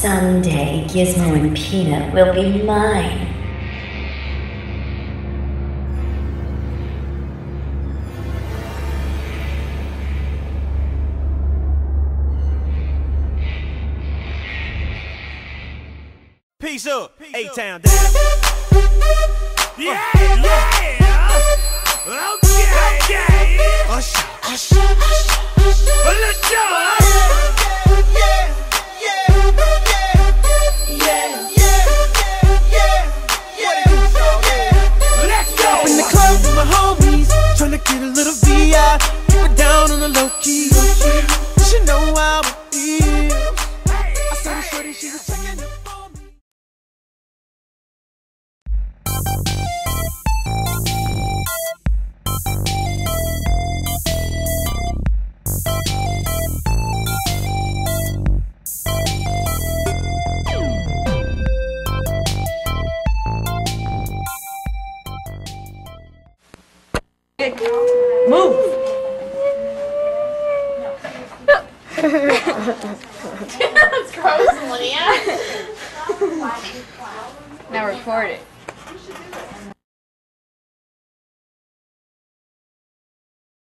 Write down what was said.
Someday, Gizmo and Peanut will be mine. Peace up, A-Town down. Yeah, yeah. Okay. Usher. Let's go. Up in the club with my homies, tryna get a little VI, keep it down on the low key. You should know how it feels. I saw the shorty, she was checking up on me. Move! That's gross, Lydia. Now record it.